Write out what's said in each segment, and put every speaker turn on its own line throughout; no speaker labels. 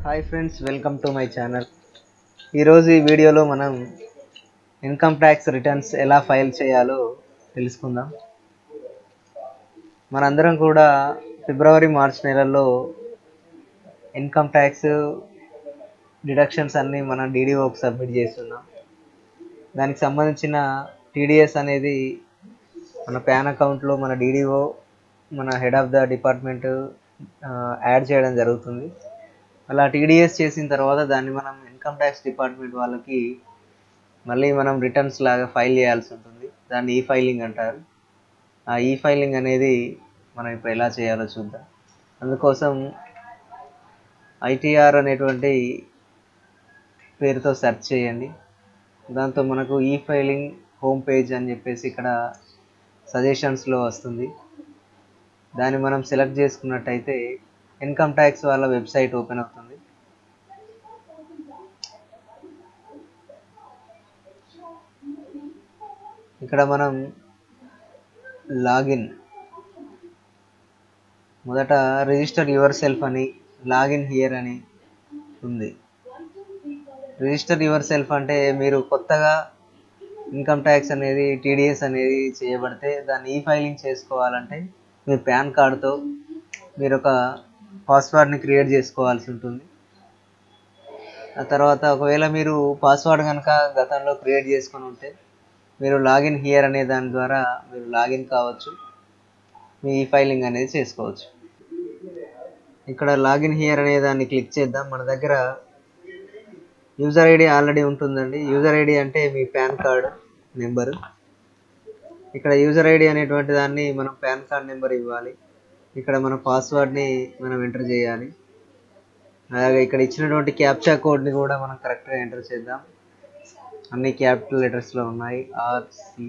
Hi friends, welcome to my channel. ఈరోజు ఈ వీడియోలో మనం ఇన్కమ్ ట్యాక్స్ రిటర్న్స్ ఎలా ఫైల్ చేయాలో తెలుసుకుందాం. మనందరం కూడా ఫిబ్రవరి మార్చ్ నెలల్లో ఇన్కమ్ ట్యాక్స్ డిడక్షన్స్ అన్నీ మనం డీడీఓకి సబ్మిట్ చేస్తున్నాం. దానికి సంబంధించిన టీడీఎస్ అనేది మన పాన్ అకౌంట్లో మన డీడీఓ, మన head of the department add చేయడం జరుగుతుంది. అలా టీడీఎస్ చేసిన తర్వాత దాన్ని మనం ఇన్కమ్ ట్యాక్స్ డిపార్ట్మెంట్ వాళ్ళకి మళ్ళీ మనం రిటర్న్స్ లాగా ఫైల్ చేయాల్సి ఉంటుంది. దాన్ని ఈ ఫైలింగ్ అంటారు. ఆ ఈ ఫైలింగ్ అనేది మనం ఇప్పుడు ఎలా చేయాలో చూద్దాం. అందుకోసం ఐటీఆర్ అనేటువంటి పేరుతో సెర్చ్ చేయండి. దాంతో మనకు ఈ ఫైలింగ్ హోమ్ పేజ్ అని చెప్పేసి ఇక్కడ సజెషన్స్లో వస్తుంది. దాన్ని మనం సెలెక్ట్ చేసుకున్నట్టయితే ఇన్కమ్ ట్యాక్స్ వాళ్ళ వెబ్సైట్ ఓపెన్ అవుతుంది. ఇక్కడ మనం లాగిన్, మొదట రిజిస్టర్ యువర్ సెల్ఫ్ అని, లాగిన్ హియర్ అని ఉంది. రిజిస్టర్ యువర్ సెల్ఫ్ అంటే మీరు కొత్తగా ఇన్కమ్ ట్యాక్స్ అనేది టీడీఎస్ అనేది చేయబడితే దాన్ని ఈ ఫైలింగ్ చేసుకోవాలంటే మీ పాన్ కార్డుతో మీరు ఒక పాస్వర్డ్ని క్రియేట్ చేసుకోవాల్సి ఉంటుంది. ఆ తర్వాత ఒకవేళ మీరు పాస్వర్డ్ కనుక గతంలో క్రియేట్ చేసుకొని ఉంటే మీరు లాగిన్ హియర్ అనే దాని ద్వారా మీరు లాగిన్ కావచ్చు, మీ ఈ ఫైలింగ్ అనేది చేసుకోవచ్చు. ఇక్కడ లాగిన్ హియర్ అనే దాన్ని క్లిక్ చేద్దాం. మన దగ్గర యూజర్ ఐడి ఆల్రెడీ ఉంటుందండి. యూజర్ ఐడి అంటే మీ పాన్ కార్డ్ నెంబరు. ఇక్కడ యూజర్ ఐడి అనేటువంటి దాన్ని మనం పాన్ కార్డ్ నెంబర్ ఇవ్వాలి. ఇక్కడ మన పాస్వర్డ్ని మనం ఎంటర్ చేయాలి. అలాగే ఇక్కడ ఇచ్చినటువంటి క్యాప్చా కోడ్ని కూడా మనం కరెక్ట్గా ఎంటర్ చేద్దాం. అన్ని క్యాపిటల్ లెటర్స్లో ఉన్నాయి. RC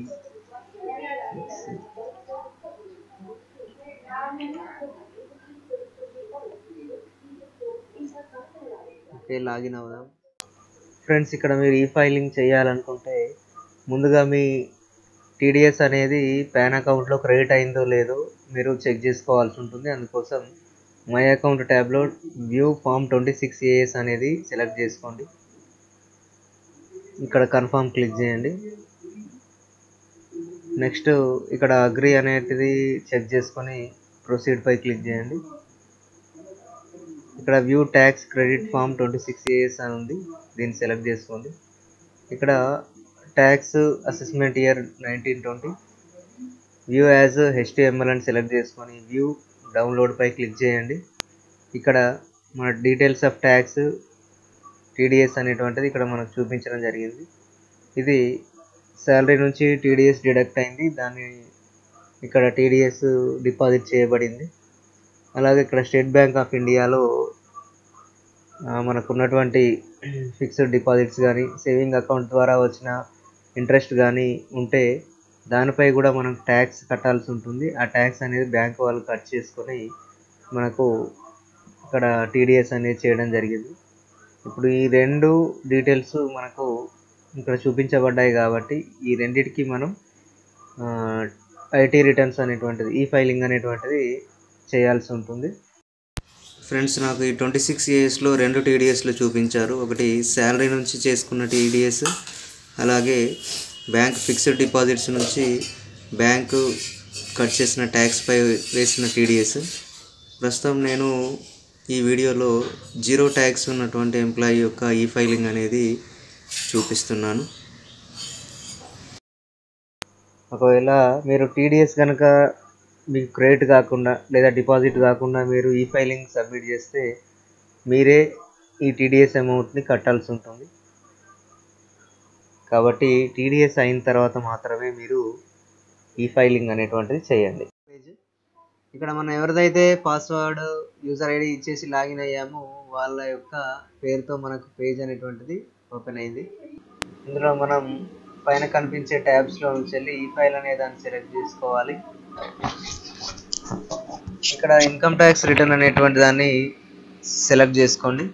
ఓకే, లాగిన్ అవుదాం. ఫ్రెండ్స్, ఇక్కడ మీరు ఈ ఫైలింగ్ చేయాలనుకుంటే ముందుగా మీ టీడీఎస్ అనేది పాన్ అకౌంట్లో క్రెడిట్ అయిందో లేదో మీరు చెక్ చేసుకోవాల్సి ఉంటుంది. అందుకోసం మై అకౌంట్ ట్యాబ్లో వ్యూ ఫామ్ 26AS అనేది సెలెక్ట్ చేసుకోండి. ఇక్కడ కన్ఫర్మ్ క్లిక్ చేయండి. నెక్స్ట్ ఇక్కడ అగ్రీ అనేది చెక్ చేసుకొని ప్రొసీడ్ పై క్లిక్ చేయండి. ఇక్కడ view tax credit form 26AS అని ఉంది, దీన్ని సెలెక్ట్ చేసుకోండి. ఇక్కడ tax assessment year 1920 view as HTML అని సెలెక్ట్ చేసుకొని వ్యూ డౌన్లోడ్ పై క్లిక్ చేయండి. ఇక్కడ మన డీటెయిల్స్ ఆఫ్ ట్యాక్స్ టీడీఎస్ అనేటువంటిది ఇక్కడ మనకు చూపించడం జరిగింది. ఇది శాలరీ నుంచి టీడీఎస్ డిడక్ట్ అయింది, దాన్ని ఇక్కడ టీడీఎస్ డిపాజిట్ చేయబడింది. అలాగే ఇక్కడ స్టేట్ బ్యాంక్ ఆఫ్ ఇండియాలో మనకున్నటువంటి ఫిక్స్డ్ డిపాజిట్స్ కానీ సేవింగ్ అకౌంట్ ద్వారా వచ్చిన ఇంట్రెస్ట్ కానీ ఉంటే దానిపై కూడా మనం ట్యాక్స్ కట్టాల్సి ఉంటుంది. ఆ ట్యాక్స్ అనేది బ్యాంక్ వాళ్ళు కట్ చేసుకొని మనకు ఇక్కడ టీడీఎస్ అనేది చేయడం జరిగింది. ఇప్పుడు ఈ రెండు డీటెయిల్స్ మనకు ఇక్కడ చూపించబడ్డాయి కాబట్టి ఈ రెండిటికి మనం ఐటీ రిటర్న్స్ అనేటువంటిది ఈ ఫైలింగ్ అనేటువంటిది చేయాల్సి ఉంటుంది. ఫ్రెండ్స్, నాకు ఈ 26ASలో రెండు టీడీఎస్లు చూపించారు. ఒకటి శాలరీ నుంచి చేసుకున్న టీడీఎస్, అలాగే బ్యాంక్ ఫిక్స్డ్ డిపాజిట్స్ నుంచి బ్యాంకు కట్ చేసిన ట్యాక్స్పై వేసిన టీడీఎస్. ప్రస్తుతం నేను ఈ వీడియోలో జీరో ట్యాక్స్ ఉన్నటువంటి ఎంప్లాయీ యొక్క ఈ ఫైలింగ్ అనేది చూపిస్తున్నాను. ఒకవేళ మీరు టీడీఎస్ కనుక మీకు క్రెడిట్ కాకుండా లేదా డిపాజిట్ కాకుండా మీరు ఈ ఫైలింగ్ సబ్మిట్ చేస్తే మీరే ఈ టీడీఎస్ అమౌంట్ని కట్టాల్సి ఉంటుంది. కాబట్టి టీడీఎస్ అయిన తర్వాత మాత్రమే మీరు ఈ ఫైలింగ్ అనేటువంటిది చేయండి. ఇక్కడ మనం ఎవరిదైతే పాస్వర్డ్ యూజర్ ఐడి ఇచ్చేసి లాగిన్ అయ్యామో వాళ్ళ యొక్క పేరుతో మనకు పేజ్ అనేటువంటిది ఓపెన్ అయింది. ఇందులో మనం పైన కనిపించే ట్యాబ్స్లో నుంచి వెళ్ళి ఈ ఫైల్ అనే దాన్ని సెలెక్ట్ చేసుకోవాలి. ఇక్కడ ఇన్కమ్ ట్యాక్స్ రిటర్న్ అనేటువంటి దాన్ని సెలెక్ట్ చేసుకోండి.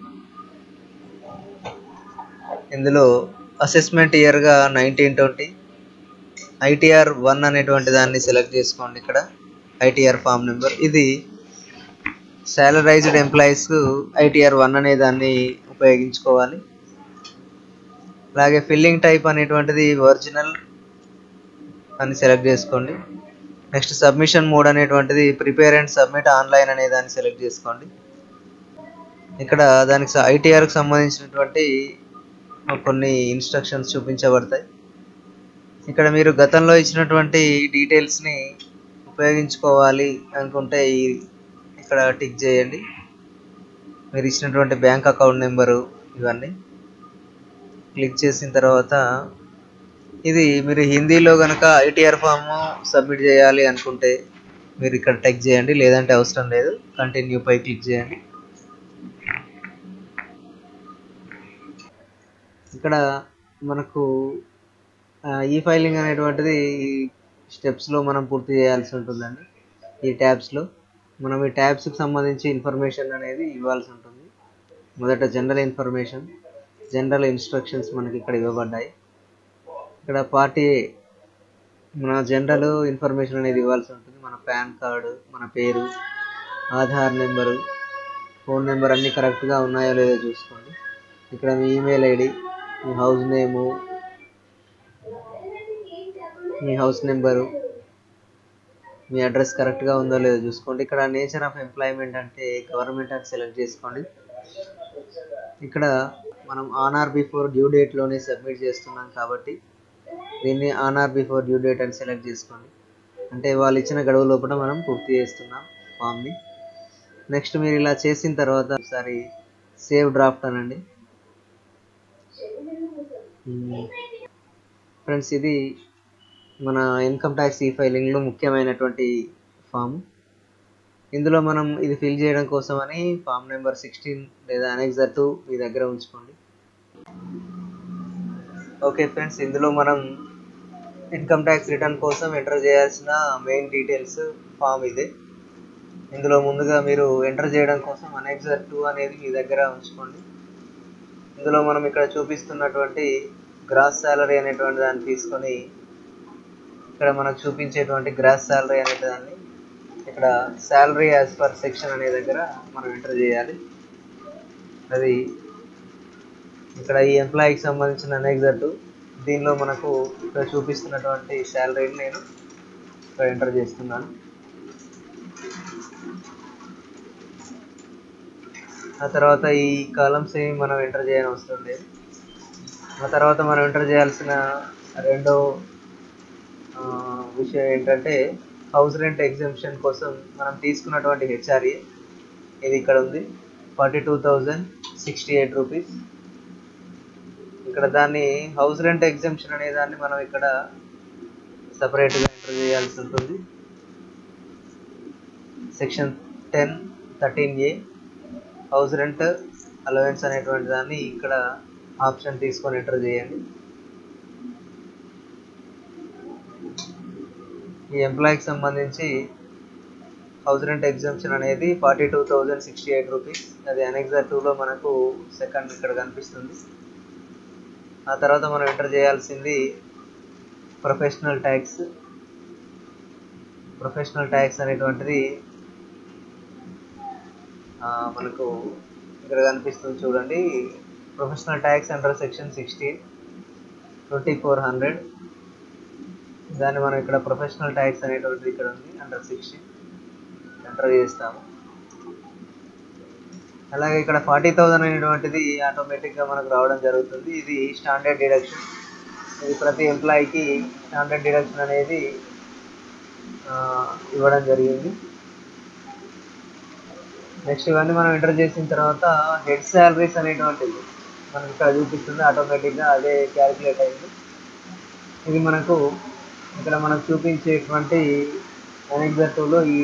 ఇందులో అసెస్మెంట్ ఇయర్గా 1920 ఐటీఆర్ 1 అనేటువంటి దాన్ని సెలెక్ట్ చేసుకోండి. ఇక్కడ ఐటీఆర్ ఫామ్ నెంబర్ ఇది సాలరైజ్డ్ ఎంప్లాయీస్కు ITR 1 అనే దాన్ని ఉపయోగించుకోవాలి. అలాగే ఫిల్లింగ్ టైప్ అనేటువంటిది ఒరిజినల్ అని సెలెక్ట్ చేసుకోండి. నెక్స్ట్ సబ్మిషన్ మోడ్ అనేటువంటిది ప్రిపేర్ అండ్ సబ్మిట్ ఆన్లైన్ అనే దాన్ని సెలెక్ట్ చేసుకోండి. ఇక్కడ దానికి ITRకి సంబంధించినటువంటి కొన్ని ఇన్స్ట్రక్షన్స్ చూపించబడతాయి. ఇక్కడ మీరు గతంలో ఇచ్చినటువంటి డీటెయిల్స్ని ఉపయోగించుకోవాలి అనుకుంటే ఇక్కడ టిక్ చేయండి. మీరు ఇచ్చినటువంటి బ్యాంక్ అకౌంట్ నెంబరు ఇవన్నీ క్లిక్ చేసిన తర్వాత ఇది మీరు హిందీలో కనుక ITR ఫామ్ సబ్మిట్ చేయాలి అనుకుంటే మీరు ఇక్కడ టిక్ చేయండి, లేదంటే అవసరం లేదు. కంటిన్యూ పై క్లిక్ చేయండి. ఇక్కడ మనకు ఈ ఫైలింగ్ అనేటువంటిది ఈ స్టెప్స్లో మనం పూర్తి చేయాల్సి ఉంటుందండి. ఈ ట్యాబ్స్లో మనం ఈ ట్యాబ్స్కి సంబంధించి ఇన్ఫర్మేషన్ అనేది ఇవ్వాల్సి ఉంటుంది. మొదట జనరల్ ఇన్ఫర్మేషన్, జనరల్ ఇన్స్ట్రక్షన్స్ మనకి ఇక్కడ ఇవ్వబడ్డాయి. ఇక్కడ పార్టీ మన జనరల్ ఇన్ఫర్మేషన్ అనేది ఇవ్వాల్సి ఉంటుంది. మన పాన్ కార్డు, మన పేరు, ఆధార్ నెంబరు, ఫోన్ నెంబర్ అన్నీ కరెక్ట్గా ఉన్నాయో లేదో చూసుకోండి. ఇక్కడ మీ ఈమెయిల్ ఐడి, మీ హౌస్ నేము, మీ హౌస్ నెంబరు, మీ అడ్రస్ కరెక్ట్గా ఉందో లేదో చూసుకోండి. ఇక్కడ నేచర్ ఆఫ్ ఎంప్లాయ్మెంట్ అంటే గవర్నమెంట్ అని సెలెక్ట్ చేసుకోండి. ఇక్కడ మనం ఆన్ ఆర్ బిఫోర్ డ్యూ డేట్లోనే సబ్మిట్ చేస్తున్నాం కాబట్టి దీన్ని on or before due date అని సెలెక్ట్ చేసుకోండి. అంటే వాళ్ళు ఇచ్చిన గడువు లోపల మనం పూర్తి చేస్తున్నాం ఫామ్ని. నెక్స్ట్ మీరు ఇలా చేసిన తర్వాత ఒకసారి సేవ్ డ్రాఫ్ట్ అనండి. ఫ్రెండ్స్, ఇది మన ఇన్కమ్ ట్యాక్స్ ఫైలింగ్లో ముఖ్యమైనటువంటి ఫామ్. ఇందులో మనం ఇది ఫిల్ చేయడం కోసమని ఫామ్ నెంబర్ 16 లేదా అనెక్సర్ 2 మీ దగ్గర ఉంచుకోండి. ఓకే ఫ్రెండ్స్, ఇందులో మనం ఇన్కమ్ ట్యాక్స్ రిటర్న్ కోసం ఎంటర్ చేయాల్సిన మెయిన్ డీటెయిల్స్ ఫామ్ ఇదే. ఇందులో ముందుగా మీరు ఎంటర్ చేయడం కోసం అనెక్సర్ 2 అనేది మీ దగ్గర ఉంచుకోండి. ఇందులో మనం ఇక్కడ చూపిస్తున్నటువంటి గ్రాస్ శాలరీ అనేటువంటి దాన్ని తీసుకొని ఇక్కడ మనకు చూపించేటువంటి గ్రాస్ శాలరీ అనే దాన్ని ఇక్కడ శాలరీ యాజ్ పర్ సెక్షన్ అనే దగ్గర మనం ఎంటర్ చేయాలి. అది ఇక్కడ ఈ ఎంప్లాయీకి సంబంధించిన అనెక్సర్ 2 దీనిలో మనకు ఇక్కడ చూపిస్తున్నటువంటి శాలరీని నేను ఇక్కడ ఎంటర్ చేస్తున్నాను. ఆ తర్వాత ఈ కాలమ్స్ ఏమి మనం ఎంటర్ చేయని అవసరం లేదు. ఆ తర్వాత మనం ఎంటర్ చేయాల్సిన రెండో విషయం ఏంటంటే హౌస్ రెంట్ ఎగ్జంప్షన్ కోసం మనం తీసుకున్నటువంటి HRA ఇది ఇక్కడ ఉంది, 42,068 రూపీస్. ఇక్కడ దాన్ని హౌస్ రెంట్ ఎగ్జంప్షన్ అనే దాన్ని మనం ఇక్కడ సపరేట్గా ఎంటర్ చేయాల్సి ఉంటుంది. Section 10(13)A house rent allowance అనేటువంటి దాన్ని ఇక్కడ ఆప్షన్ తీసుకొని ఎంటర్ చేయండి. ఈ ఎంప్లాయీకి సంబంధించి హౌస్ రెంట్ ఎగ్జంప్షన్ అనేది 42,068 రూపీస్. అది అనెక్సర్ 2లో మనకు సెకండ్ ఇక్కడ కనిపిస్తుంది. ఆ తర్వాత మనం ఎంటర్ చేయాల్సింది ప్రొఫెషనల్ ట్యాక్స్. ప్రొఫెషనల్ ట్యాక్స్ అనేటువంటిది మనకు ఇక్కడ కనిపిస్తుంది చూడండి. ప్రొఫెషనల్ ట్యాక్స్ అండర్ సెక్షన్ 16 2400 దాన్ని మనం ఇక్కడ ప్రొఫెషనల్ ట్యాక్స్ అనేటువంటిది ఇక్కడ ఉంది అండర్ 16 ఎంటర్ చేస్తాము. అలాగే ఇక్కడ 40,000 అనేటువంటిది ఆటోమేటిక్గా మనకు రావడం జరుగుతుంది. ఇది స్టాండర్డ్ డిడక్షన్. ఇది ప్రతి ఎంప్లాయీకి స్టాండర్డ్ డిడక్షన్ అనేది ఇవ్వడం జరిగింది. నెక్స్ట్ ఇవన్నీ మనం ఎంటర్ చేసిన తర్వాత హెడ్ శాలరీస్ అనేటువంటిది మనకి ఇక్కడ చూపిస్తుంది, ఆటోమేటిక్గా అదే క్యాలిక్యులేట్ అయింది. ఇది మనకు ఇక్కడ మనకు చూపించేటువంటి అనెక్సర్ 2లో ఈ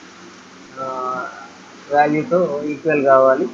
వాల్యూతో ఈక్వల్ కావాలి.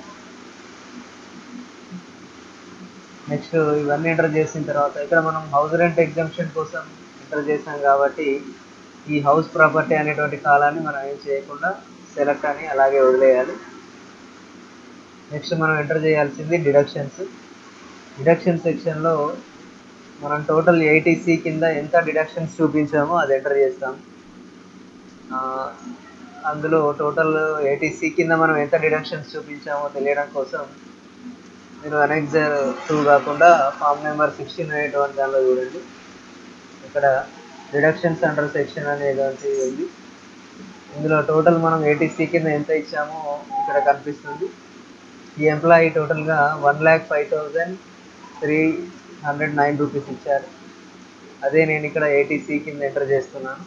నెక్స్ట్ ఇవన్నీ ఎంటర్ చేసిన తర్వాత ఇక్కడ మనం హౌస్ రెంట్ ఎగ్జంప్షన్ కోసం ఎంటర్ చేసాం కాబట్టి ఈ హౌస్ ప్రాపర్టీ అనేటువంటి కాలాన్ని మనం ఏం చేయకుండా సెలెక్ట్ అని అలాగే వదిలేయాలి. నెక్స్ట్ మనం ఎంటర్ చేయాల్సింది డిడక్షన్స్. డిడక్షన్ సెక్షన్లో మనం టోటల్ 80C కింద ఎంత డిడక్షన్స్ చూపించామో అది ఎంటర్ చేస్తాం. అందులో టోటల్ ఏటీసీ కింద మనం ఎంత డిడక్షన్స్ చూపించామో తెలియడం కోసం మీరు అనెక్సర్ 2 కాకుండా ఫామ్ నెంబర్ 16 అనేటువంటి దానిలో చూడండి. ఇక్కడ డిడక్షన్స్ అండర్ సెక్షన్ అనేది ఉంది. ఇందులో టోటల్ మనం ఏటీసీ కింద ఎంత ఇచ్చామో ఇక్కడ కనిపిస్తుంది. ఈ ఎంప్లాయీ టోటల్గా 1,05,309 రూపీస్ ఇచ్చారు. అదే నేను ఇక్కడ ఏటీసీ కింద ఎంటర్ చేస్తున్నాను.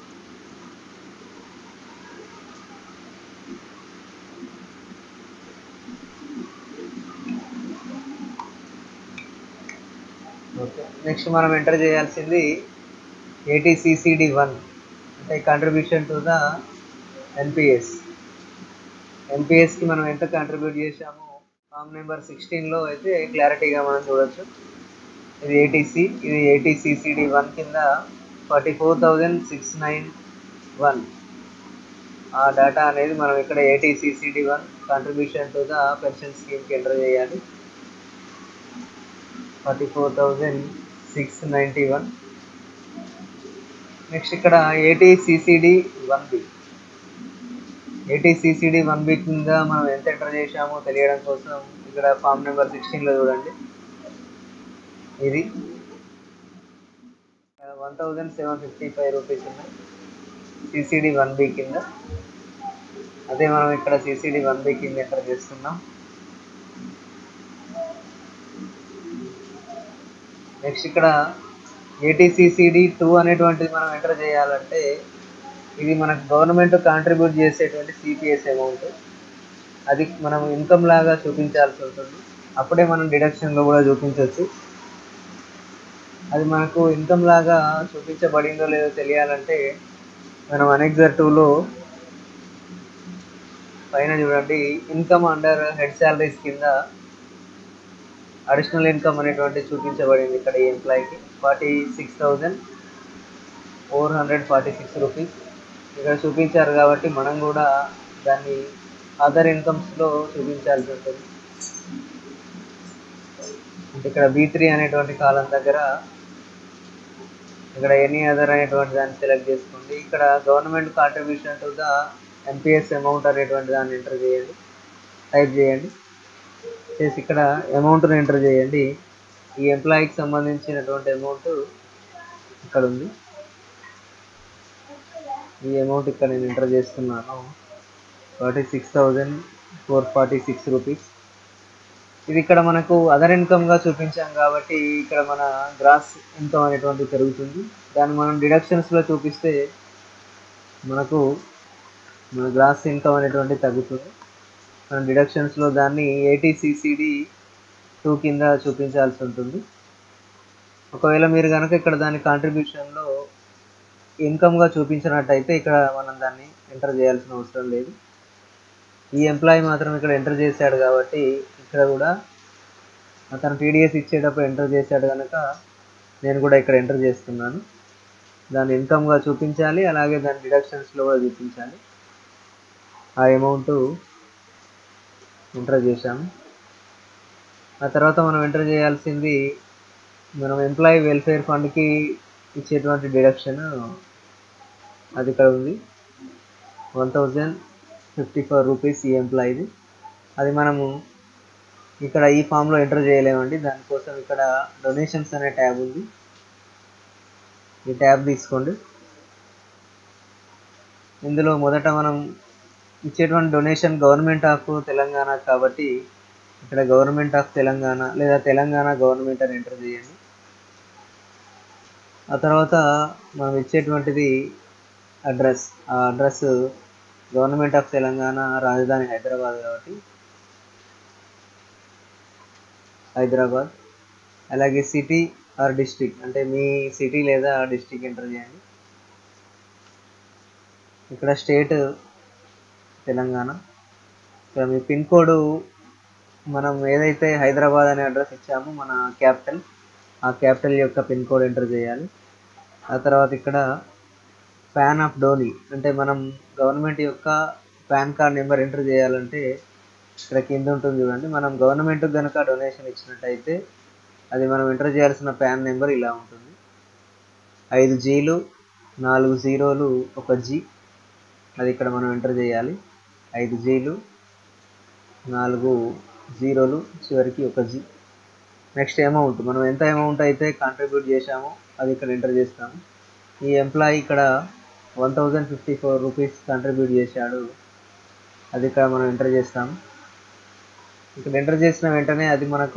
ఓకే, నెక్స్ట్ మనం ఎంటర్ చేయాల్సింది ATCCD1 అంటే కంట్రిబ్యూషన్ టు ద ఎన్పిఎస్. ఎన్పిఎస్కి మనం ఎంత కంట్రిబ్యూట్ చేసామో ఫామ్ నెంబర్ 16లో అయితే క్లారిటీగా మనం చూడొచ్చు. ఇది ఏటీసీ, ఇది ATCCD1 కింద 44,691. ఆ డేటా అనేది మనం ఇక్కడ ATCCD1 contribution to the pension స్కీమ్కి ఎంటర్ చేయాలి. 44,691. నెక్స్ట్ ఇక్కడ ATCCD1B. ATCCD1B కింద మనం ఎంత ఎంటర్ చేసామో తెలియడం కోసం ఇక్కడ ఫామ్ నెంబర్ 16లో చూడండి. ఇది 1,755 రూపీస్ ఉన్నాయి CCD1B కింద. అదే మనం ఇక్కడ CCD1B కింద ఎంటర్ చేస్తున్నాం. నెక్స్ట్ ఇక్కడ ATCCD2 అనేటువంటిది మనం ఎంటర్ చేయాలంటే ఇది మనకు గవర్నమెంట్ కాంట్రిబ్యూట్ చేసేటువంటి సిపిఎస్ అమౌంట్. అది మనం ఇన్కమ్ లాగా చూపించాల్సి ఉంటుంది. అప్పుడే మనం డిడక్షన్లో కూడా చూపించవచ్చు. అది మనకు ఇన్కమ్ లాగా చూపించబడిందో లేదో తెలియాలంటే మనం అనెక్సర్ 2లో పైన చూడండి, ఇన్కమ్ అండర్ హెడ్ శాలరీస్ కింద అడిషనల్ ఇన్కమ్ అనేటువంటి చూపించబడింది. ఇక్కడ ఈ ఎంప్లాయీకి 46,446 రూపీస్ ఇక్కడ చూపించారు కాబట్టి మనం కూడా దాన్ని అదర్ ఇన్కమ్స్లో చూపించాల్సి ఉంటుంది. అంటే ఇక్కడ B3 అనేటువంటి కాలం దగ్గర ఇక్కడ ఎనీ అదర్ అనేటువంటి దాన్ని సెలెక్ట్ చేసుకోండి. ఇక్కడ government contribution to the NPS amount అనేటువంటి దాన్ని ఎంటర్ చేయండి, టైప్ చేయండి. చేసి ఇక్కడ అమౌంట్ని ఎంటర్ చేయండి. ఈ ఎంప్లాయీకి సంబంధించినటువంటి అమౌంట్ ఇక్కడ ఉంది. ఈ అమౌంట్ ఇక్కడ నేను ఎంటర్ చేస్తున్నాను, 46,446 రూపీస్. ఇది ఇక్కడ మనకు అదర్ ఇన్కమ్గా చూపించాం కాబట్టి ఇక్కడ మన గ్రాస్ ఇన్కమ్ అనేటువంటి పెరుగుతుంది. దాన్ని మనం డిడక్షన్స్లో చూపిస్తే మనకు మన గ్రాస్ ఇన్కమ్ అనేటువంటి తగ్గుతుంది. మనం డిడక్షన్స్లో దాన్ని ATCCD2 కింద చూపించాల్సి ఉంటుంది. ఒకవేళ మీరు కనుక ఇక్కడ దాని కాంట్రిబ్యూషన్లో ఇన్కమ్గా చూపించినట్టయితే ఇక్కడ మనం దాన్ని ఎంటర్ చేయాల్సిన అవసరం లేదు. ఈ ఎంప్లాయీ మాత్రం ఇక్కడ ఎంటర్ చేశాడు కాబట్టి ఇక్కడ కూడా అతను టీడీఎస్ ఇచ్చేటప్పుడు ఎంటర్ చేశాడు కనుక నేను కూడా ఇక్కడ ఎంటర్ చేస్తున్నాను. దాన్ని ఇన్కమ్గా చూపించాలి, అలాగే దాని డిడక్షన్స్లో కూడా చూపించాలి. ఆ అమౌంట్ ఎంటర్ చేశాము. ఆ తర్వాత మనం ఎంటర్ చేయాల్సింది మనం ఎంప్లాయీ వెల్ఫేర్ ఫండ్కి ఇచ్చేటువంటి డిడక్షన్. అది ఇక్కడ ఉంది, 1,054 రూపీస్ ఈ ఎంప్లాయీది. అది మనము ఇక్కడ ఈ ఫామ్లో ఎంటర్ చేయలేమండి. దానికోసం ఇక్కడ డొనేషన్స్ అనే ట్యాబ్ ఉంది, ఈ ట్యాబ్ తీసుకోండి. ఇందులో మొదట మనం ఇచ్చేటువంటి డొనేషన్ గవర్నమెంట్ ఆఫ్ తెలంగాణ కాబట్టి ఇక్కడ గవర్నమెంట్ ఆఫ్ తెలంగాణ లేదా తెలంగాణ గవర్నమెంట్ అని ఎంటర్ చేయండి. ఆ తర్వాత మనం ఇచ్చేటువంటిది అడ్రస్. ఆ అడ్రస్ గవర్నమెంట్ ఆఫ్ తెలంగాణ, రాజధాని హైదరాబాద్ కాబట్టి హైదరాబాద్. అలాగే సిటీ ఆర్ డిస్ట్రిక్ట్ అంటే మీ సిటీ లేదా డిస్ట్రిక్ట్ ఎంటర్ చేయండి. ఇక్కడ స్టేట్ తెలంగాణ. ఇక్కడ మీ పిన్ కోడ్ మనం ఏదైతే హైదరాబాద్ అనే అడ్రస్ ఇచ్చామో మన క్యాపిటల్, ఆ క్యాపిటల్ యొక్క పిన్ కోడ్ ఎంటర్ చేయాలి. ఆ తర్వాత ఇక్కడ ప్యాన్ ఆఫ్ డోనీ అంటే మనం గవర్నమెంట్ యొక్క పాన్ కార్డ్ నెంబర్ ఎంటర్ చేయాలంటే ఇక్కడ కింద ఉంటుంది చూడండి. మనం గవర్నమెంట్కి కనుక డొనేషన్ ఇచ్చినట్టయితే అది మనం ఎంటర్ చేయాల్సిన ప్యాన్ నెంబర్ ఇలా ఉంటుంది, 5 Gలు 4 0లు 1 G. అది ఇక్కడ మనం ఎంటర్ చేయాలి. 5 జీలు, 4 జీరోలు, చివరికి ఒక జీ. నెక్స్ట్ అమౌంట్, మనం ఎంత అమౌంట్ అయితే కాంట్రిబ్యూట్ చేశామో అది ఇక్కడ ఎంటర్ చేస్తాము. ఈ ఎంప్లాయీ ఇక్కడ 1054 రూపీస్ కాంట్రిబ్యూట్ చేశాడు, అది ఇక్కడ మనం ఎంటర్ చేస్తాము. ఇక్కడ ఎంటర్ చేసిన వెంటనే అది మనకు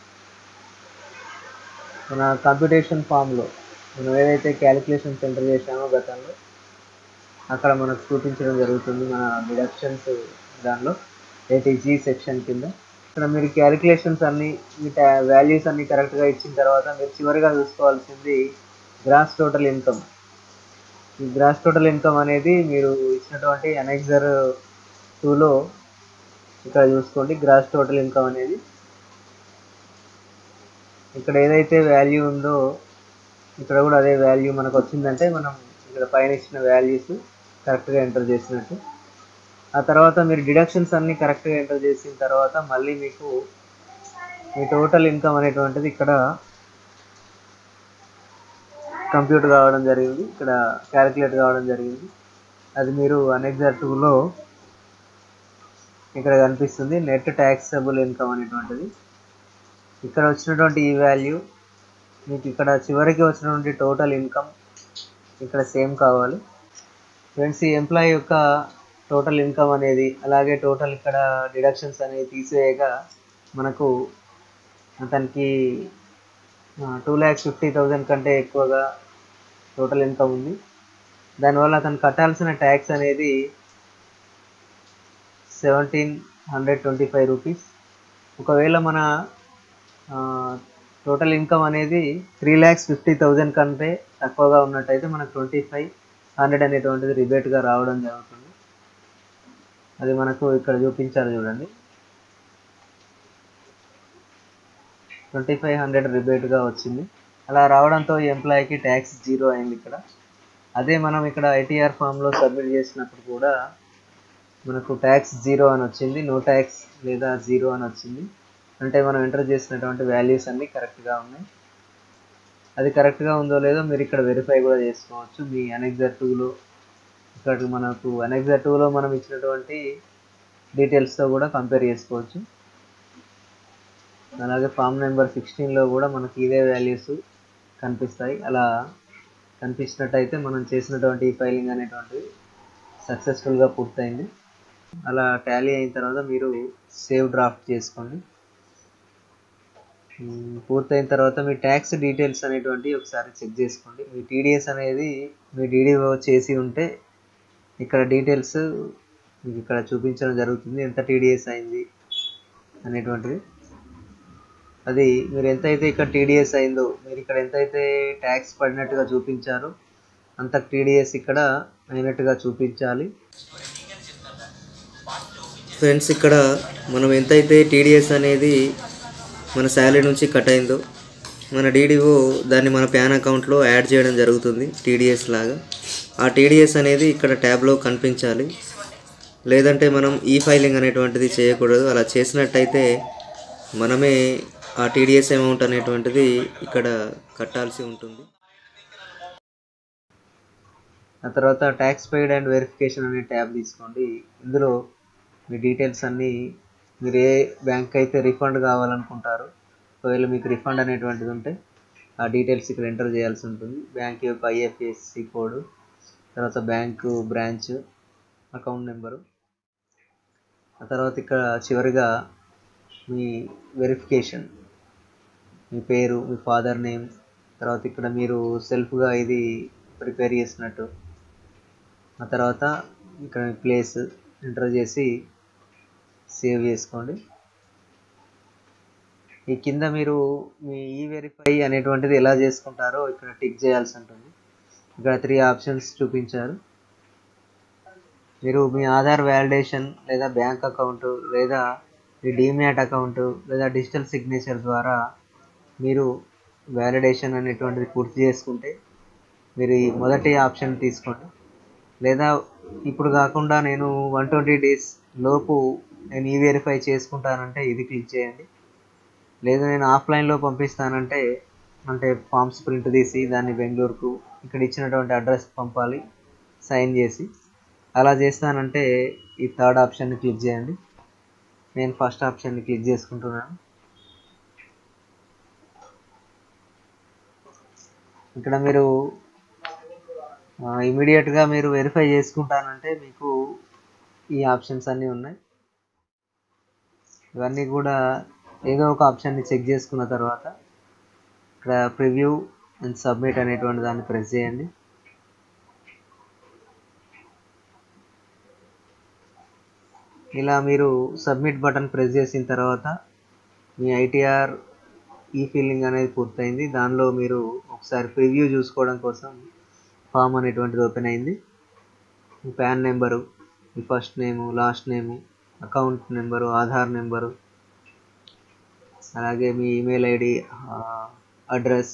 మన కంప్యూటేషన్ ఫామ్లో మనం ఏదైతే క్యాలిక్యులేషన్స్ ఎంటర్ చేసామో గతంలో అక్కడ మనకు చూపించడం జరుగుతుంది. మన డిడక్షన్స్ దానిలో 80G సెక్షన్ కింద ఇక్కడ మీరు క్యాలిక్యులేషన్స్ అన్నీ మీ వాల్యూస్ అన్నీ కరెక్ట్గా ఇచ్చిన తర్వాత మీరు చివరిగా చూసుకోవాల్సింది గ్రాస్ టోటల్ ఇన్కమ్. ఈ గ్రాస్ టోటల్ ఇన్కమ్ అనేది మీరు ఇచ్చినటువంటి అనెక్సర్ 2లో ఇక్కడ చూసుకోండి. గ్రాస్ టోటల్ ఇన్కమ్ అనేది ఇక్కడ ఏదైతే వాల్యూ ఉందో ఇక్కడ కూడా అదే వాల్యూ మనకు వచ్చిందంటే మనం ఇక్కడ పైన ఇచ్చిన వాల్యూస్ కరెక్ట్గా ఎంటర్ చేసినట్టు. ఆ తర్వాత మీరు డిడక్షన్స్ అన్నీ కరెక్ట్గా ఎంటర్ చేసిన తర్వాత మళ్ళీ మీకు మీ టోటల్ ఇన్కమ్ అనేటువంటిది ఇక్కడ కంప్యూట్ కావడం జరిగింది, ఇక్కడ క్యాలిక్యులేట్ కావడం జరిగింది. అది మీరు అనెక్సర్ 2లో ఇక్కడ కనిపిస్తుంది. నెట్ ట్యాక్సబుల్ ఇన్కమ్ అనేటువంటిది ఇక్కడ వచ్చినటువంటి ఈ వాల్యూ మీకు ఇక్కడ చివరికి వచ్చినటువంటి టోటల్ ఇన్కమ్ ఇక్కడ సేమ్ కావాలి. ఫ్రెండ్స్, ఈ ఎంప్లాయీ యొక్క టోటల్ ఇన్కమ్ అనేది అలాగే టోటల్ ఇక్కడ డిడక్షన్స్ అనేవి తీసివేయగా మనకు అతనికి 2,50,000 కంటే ఎక్కువగా టోటల్ ఇన్కమ్ ఉంది. దానివల్ల అతను కట్టాల్సిన ట్యాక్స్ అనేది 1,725 రూపీస్. ఒకవేళ మన టోటల్ ఇన్కమ్ అనేది 3,50,000 కంటే తక్కువగా ఉన్నట్టయితే మనకు 2,500 అనేటువంటిది రిబేట్గా రావడం జరుగుతుంది. అది మనకు ఇక్కడ చూపించారు చూడండి, 2,500 రిబేట్గా వచ్చింది. అలా రావడంతో ఈ ఎంప్లాయీకి ట్యాక్స్ 0 అయింది ఇక్కడ. అదే మనం ఇక్కడ ITR ఫామ్లో సబ్మిట్ చేసినప్పుడు కూడా మనకు ట్యాక్స్ 0 అని వచ్చింది, నో ట్యాక్స్ లేదా 0 అని వచ్చింది. అంటే మనం ఎంటర్ చేసినటువంటి వాల్యూస్ అన్నీ కరెక్ట్గా ఉన్నాయి. అది కరెక్ట్గా ఉందో లేదో మీరు ఇక్కడ వెరిఫై కూడా చేసుకోవచ్చు మీ అనెక్సర్ 2లో. ఇక్కడ మనకు అనెక్సర్ 2లో మనం ఇచ్చినటువంటి డీటెయిల్స్తో కూడా కంపేర్ చేసుకోవచ్చు. అలాగే ఫామ్ నెంబర్ 16లో కూడా మనకి ఇదే వాల్యూస్ కనిపిస్తాయి. అలా కనిపించినట్టయితే మనం చేసినటువంటి ఈ ఫైలింగ్ అనేటువంటిది సక్సెస్ఫుల్గా పూర్తయింది. అలా టాలీ అయిన తర్వాత మీరు సేవ్ డ్రాఫ్ట్ చేసుకోండి. పూర్తయిన తర్వాత మీ ట్యాక్స్ డీటెయిల్స్ అనేటువంటి ఒకసారి చెక్ చేసుకోండి. మీ టీడీఎస్ అనేది మీ డీడీఓ చేసి ఉంటే ఇక్కడ డీటెయిల్స్ మీకు ఇక్కడ చూపించడం జరుగుతుంది, ఎంత టీడీఎస్ అయింది అనేటువంటిది. అది మీరు ఎంతైతే ఇక్కడ టీడీఎస్ అయిందో, మీరు ఇక్కడ ఎంతైతే ట్యాక్స్ పడినట్టుగా చూపించారో అంత టీడీఎస్ ఇక్కడ అయినట్టుగా చూపించాలి. ఫ్రెండ్స్, ఇక్కడ మనం ఎంతైతే టీడీఎస్ అనేది మన శాలరీ నుంచి కట్ అయిందో మన డీడీఓ దాన్ని మన ప్యాన్ అకౌంట్లో యాడ్ చేయడం జరుగుతుంది టీడీఎస్ లాగా. ఆ టీడీఎస్ అనేది ఇక్కడ ట్యాబ్లో కనిపించాలి. లేదంటే మనం ఈ ఫైలింగ్ అనేటువంటిది చేయకూడదు. అలా చేసినట్టయితే మనమే ఆ టీడీఎస్ అమౌంట్ అనేటువంటిది ఇక్కడ కట్టాల్సి ఉంటుంది. ఆ తర్వాత ట్యాక్స్ పెయిడ్ అండ్ వెరిఫికేషన్ అనే ట్యాబ్ తీసుకోండి. ఇందులో మీ డీటెయిల్స్ అన్నీ మీరు ఏ బ్యాంక్ అయితే రిఫండ్ కావాలనుకుంటారో, ఒకవేళ మీకు రిఫండ్ అనేటువంటిది ఉంటే ఆ డీటెయిల్స్ ఇక్కడ ఎంటర్ చేయాల్సి ఉంటుంది. బ్యాంక్ యొక్క IFSC కోడ్, తర్వాత బ్యాంకు బ్రాంచ్, అకౌంట్ నెంబరు. ఆ తర్వాత ఇక్కడ చివరిగా మీ వెరిఫికేషన్, మీ పేరు, మీ ఫాదర్ నేమ్, తర్వాత ఇక్కడ మీరు సెల్ఫ్గా ఇది ప్రిపేర్ చేసినట్టు. ఆ తర్వాత ఇక్కడ మీ ప్లేస్ ఎంటర్ చేసి సేవ్ చేసుకోండి. ఈ కింద మీరు మీ వెరిఫై అనేటువంటిది ఎలా చేసుకుంటారో ఇక్కడ టిక్ చేయాల్సి ఉంటుంది. ఇక్కడ 3 ఆప్షన్స్ చూపించారు. మీరు మీ ఆధార్ వ్యాలిడేషన్ లేదా బ్యాంక్ అకౌంట్ లేదా మీ డీమ్యాట్ అకౌంట్ లేదా డిజిటల్ సిగ్నేచర్ ద్వారా మీరు వ్యాలిడేషన్ అనేటువంటిది పూర్తి చేసుకుంటే మీరు ఈ మొదటి ఆప్షన్ తీసుకోండి. లేదా ఇప్పుడు కాకుండా నేను 120 డేస్ లోపు నేను వెరిఫై చేసుకుంటానంటే ఇది క్లిక్ చేయండి. లేదా నేను ఆఫ్లైన్లో పంపిస్తానంటే, అంటే ఫామ్స్ ప్రింట్ తీసి దాన్ని బెంగళూరుకు ఇక్కడ ఇచ్చినటువంటి అడ్రస్కి పంపాలి సైన్ చేసి. అలా చేస్తానంటే ఈ థర్డ్ ఆప్షన్ని క్లిక్ చేయండి. నేను ఫస్ట్ ఆప్షన్ని క్లిక్ చేసుకుంటున్నాను. ఇక్కడ మీరు ఇమీడియట్గా మీరు వెరిఫై చేసుకుంటానంటే మీకు ఈ ఆప్షన్స్ అన్నీ ఉన్నాయి. ఇవన్నీ కూడా ఏదో ఒక ఆప్షన్ని చెక్ చేసుకున్న తర్వాత ఇక్కడ ప్రివ్యూ అండ్ సబ్మిట్ అనేటువంటి దాన్ని ప్రెస్ చేయండి. ఇలా మీరు సబ్మిట్ బటన్ ప్రెస్ చేసిన తర్వాత మీ ఐటీఆర్ ఈ ఫిల్లింగ్ అనేది పూర్తయింది. దానిలో మీరు ఒకసారి ప్రివ్యూ చూసుకోవడం కోసం ఫామ్ అనేటువంటిది ఓపెన్ అయింది. మీ పాన్ నెంబరు, మీ first name, last name, account number, Aadhaar number, అలాగే మీ ఈమెయిల్ ఐడి, అడ్రస్,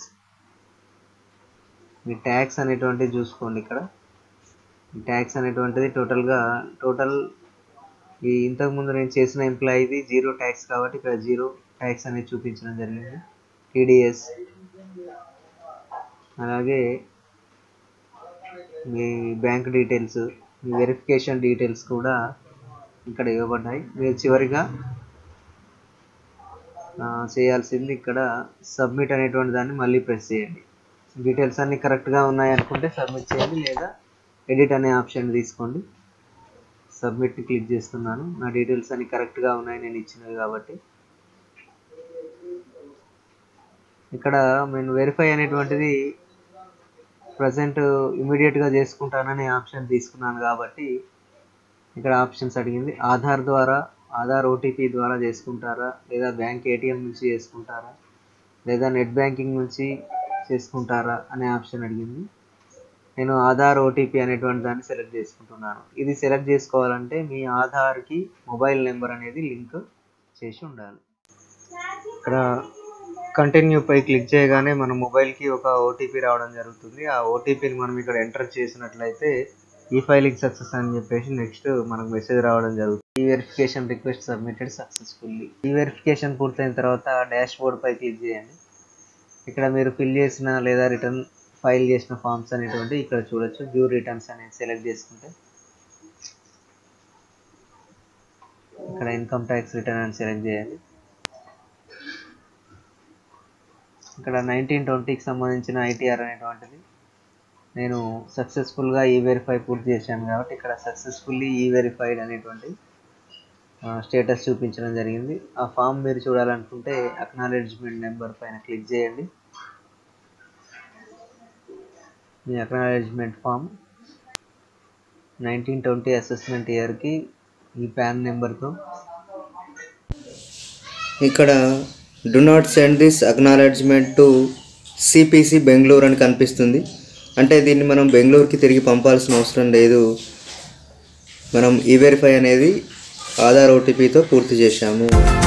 మీ ట్యాక్స్ అనేటువంటిది చూసుకోండి. ఇక్కడ ట్యాక్స్ అనేటువంటిది టోటల్ ఈ ఇంతకుముందు నేను చేసిన ఎంప్లాయీది 0 ట్యాక్స్ కాబట్టి ఇక్కడ 0 ట్యాక్స్ అనేది చూపించడం జరిగింది. టీడీఎస్, అలాగే మీ బ్యాంక్ డీటెయిల్స్, మీ వెరిఫికేషన్ డీటెయిల్స్ కూడా ఇక్కడ ఇవ్వబడ్డాయి. మీరు చివరిగా చేయాల్సింది ఇక్కడ సబ్మిట్ అనేటువంటి దాన్ని మళ్ళీ ప్రెస్ చేయండి. డీటెయిల్స్ అన్నీ కరెక్ట్గా ఉన్నాయి అనుకుంటే సబ్మిట్ చేయండి, లేదా ఎడిట్ అనే ఆప్షన్ తీసుకోండి. సబ్మిట్ని క్లిక్ చేస్తున్నాను. నా డీటెయిల్స్ అన్ని కరెక్ట్గా ఉన్నాయి నేను ఇచ్చినవి కాబట్టి. ఇక్కడ నేను వెరిఫై అనేటువంటిది ప్రజెంట్ ఇమీడియట్గా చేసుకుంటాననే ఆప్షన్ తీసుకున్నాను కాబట్టి ఇక్కడ ఆప్షన్స్ అడిగింది. ఆధార్ ఓటీపీ ద్వారా చేసుకుంటారా, లేదా బ్యాంక్ ఏటీఎం నుంచి చేసుకుంటారా, లేదా నెట్ బ్యాంకింగ్ నుంచి చేసుకుంటారా అనే ఆప్షన్ అడిగింది. నేను ఆధార్ ఓటీపీ అనేటువంటి దాన్ని సెలెక్ట్ చేసుకుంటున్నాను. ఇది సెలెక్ట్ చేసుకోవాలంటే మీ ఆధార్కి మొబైల్ నెంబర్ అనేది లింక్ చేసి ఉండాలి. ఇక్కడ కంటిన్యూ పై క్లిక్ చేయగానే మన మొబైల్కి ఒక ఓటీపీ రావడం జరుగుతుంది. ఆ ఓటీపీని మనం ఇక్కడ ఎంటర్ చేసినట్లయితే ఈ ఫైలింగ్ సక్సెస్ అని చెప్పేసి నెక్స్ట్ మనకు మెసేజ్ రావడం జరుగుతుంది. ఈ వెరిఫికేషన్ రిక్వెస్ట్ సబ్మిటెడ్ సక్సెస్ఫుల్లీ. ఈ వెరిఫికేషన్ పూర్తయిన తర్వాత డాష్ బోర్డ్ పై క్లిక్ చేయండి. ఇక్కడ మీరు ఫిల్ చేసిన లేదా రిటర్న్ ఫైల్ చేసిన ఫామ్స్ అనేటువంటి ఇక్కడ చూడొచ్చు. వ్యూ రిటర్న్స్ అనేది సెలెక్ట్ చేసుకుంటే ఇక్కడ ఇన్కమ్ ట్యాక్స్ రిటర్న్ అని సెలెక్ట్ చేయండి. ఇక్కడ 1920కి సంబంధించిన ఐటీఆర్ అనేటువంటిది నేను సక్సెస్ఫుల్గా ఈ వెరిఫై పూర్తి చేశాను కాబట్టి ఇక్కడ సక్సెస్ఫుల్లీ ఈ వెరిఫైడ్ అనేటువంటి స్టేటస్ చూపించడం జరిగింది. ఆ ఫామ్ మీరు చూడాలనుకుంటే అక్నాలెడ్జ్మెంట్ నెంబర్ పైన క్లిక్ చేయండి. మీ అక్నాలెడ్జ్మెంట్ ఫామ్ 1920 అసెస్మెంట్ ఇయర్కి ఈ పాన్ నెంబర్తో
ఇక్కడ do not send this acknowledgement to CPC Bengaluru అని కనిపిస్తుంది. అంటే దీన్ని మనం బెంగళూరుకి తిరిగి పంపాల్సిన అవసరం లేదు. మనం ఈ వెరిఫై అనేది ఆధార్ ఓటీపీతో పూర్తి చేశాము.